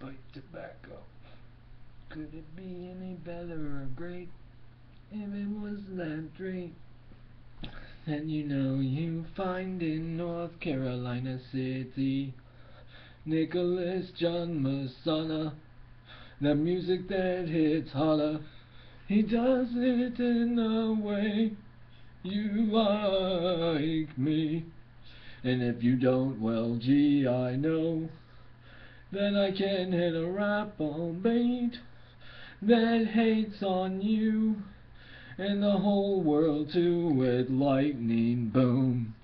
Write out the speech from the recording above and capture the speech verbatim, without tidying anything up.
pipe tobacco. Could it be any better or great if it was that great? And you know you find in North Carolina City Nicholas John Messana, the music that hits holler. He does it in a way you like me. And if you don't, well gee, I know that I can hit a rap on beat that hates on you and the whole world too with lightning boom.